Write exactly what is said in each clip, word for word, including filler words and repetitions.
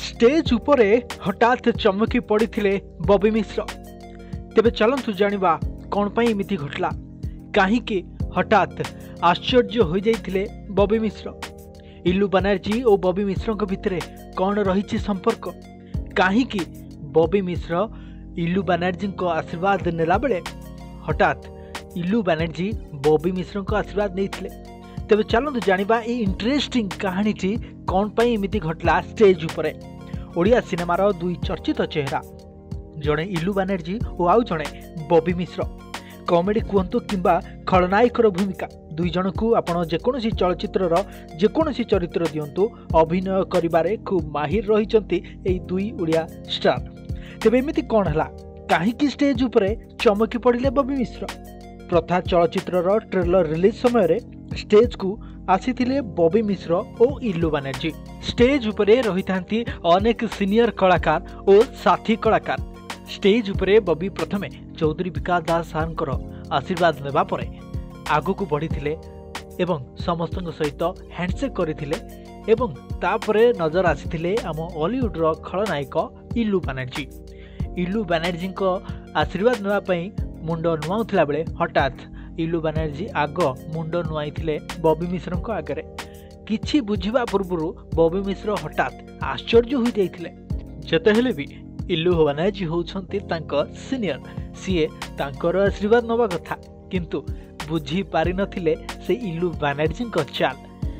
Stage उपरे हठात चमकी पड़े बॉबी मिश्र। तेबे चलंतु जानिबा कौन पाई एमिति घटला, कहीं हठात आश्चर्य हो जाइथिले बॉबी मिश्र। इल्लू बनर्जी और बॉबी मिश्र भितर कौन रही संपर्क, कहीं बॉबी मिश्र इल्लू बनर्जी को आशीर्वाद नेला बेले हठात इल्लू बनर्जी बॉबी मिश्र को आशीर्वाद नहीं। तेबे चलंतु जानिबा ए इंटरेस्टिंग कहानी टी कौन पाई एमिति घटला स्टेज उपरे। ओडिया सिनेमार दुई चर्चित चेहरा, जड़े इल्लू बनर्जी और आउ जड़े बॉबी मिश्र। कॉमेडी कहतु किंबा खलनायकर भूमिका दुई जन को आपण जेकोसी चलचित्रर जेकोसी चरित्र दिंतु अभिनय करिबारे खूब माहिर रही दुई ओडिया स्टार। तेबे एमिति कौन है, कहीं स्टेज उपरे चमकी पड़े बॉबी मिश्र। प्रथा चलचित्रर ट्रेलर रिलीज समय स्टेज को आसीथिले बॉबी मिश्र और इल्लू बनर्जी। स्टेज उपरे रही थांती अनेक सीनियर कलाकार और साथी कलाकार। स्टेज उपरे बॉबी प्रथमे चौधरी विकास दास सार आशीर्वाद नेबा परे आगु को बढ़ी एवं समस्त सहित हैंडसेक करथिले एवं तापरे नजर आसीथिले आम हॉलीवुडर खलनायक इल्लू बनर्जी। इल्लू बनर्जी को आशीर्वाद नेबा पई मुंड नुआउथिला बेले हठात इल्लू बनर्जी आग मुंड नुआई बॉबी मिश्र को आगे। किछि बुझिबा पूर्व बॉबी मिश्र हठात आश्चर्य हो जाइथिले। जते हेले भी इल्लू बनर्जी होउछंती तांको सीनियर, सीए तांकर आशीर्वाद नवा कथा, किंतु बुझी पारि नथिले से इल्लू बनर्जी को चाल।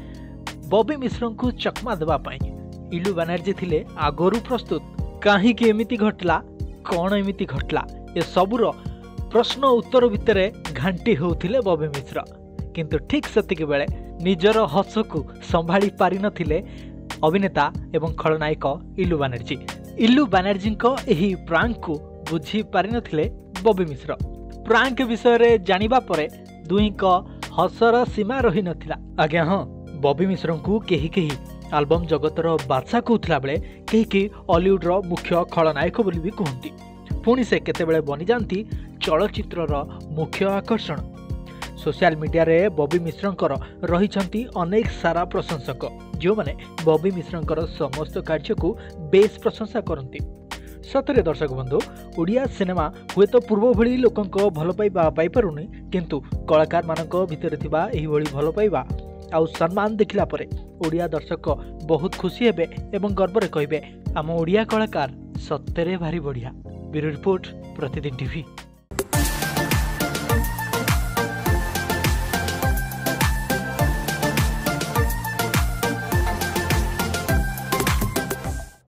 बॉबी मिश्र को चकमा देबा पई इल्लू बनर्जी थिले आगरु प्रस्तुत। कहीं एमिति घटला, कौन एमिति घटला, ए सबुर प्रश्न उत्तर भितर घांटी होउथिले बॉबी मिश्र। किंतु ठीक सेतिक बेले निजर हस को संभाली पारि नथिले अभिनेता एवं खलनायक इल्लू बनर्जी। इल्लू बनर्जी को एही प्रांक को बुझी पारि नथिले बॉबी मिश्र। प्रांक विषय रे जानिबा परे दुई को हसर सीमा रही नथिला। आज्ञा हाँ, बॉबी मिश्र को केही केही आल्बम जगतर बादशाह कहूला बेले केही केही हॉलीवुडर मुख्य खलनायक बोली भी कहती। पुणी से केतेबेले बनी जाती चलचित्रर मुख्य आकर्षण। सोशल मीडिया रे बॉबी मिश्रंकर रही अनेक सारा प्रशंसक, जो माने बॉबी मिश्रंकर समस्त कार्य को बेस प्रशंसा करती। सतरे दर्शक बंधु, ओडिया सिनेमा हुए तो पूर्व भली लोकंको भल पाइबा पाई पारुनी, किंतु कलाकार मानक भितर थिबा एही भली भल पाइबा आउ सम्मान देखिला परे ओडिया दर्शक बहुत खुशी हेबे एवं गर्व रे कहिबे आम ओडिया कलाकार सत्तरे भारी बढ़िया। Bureau report, Pratidin TV.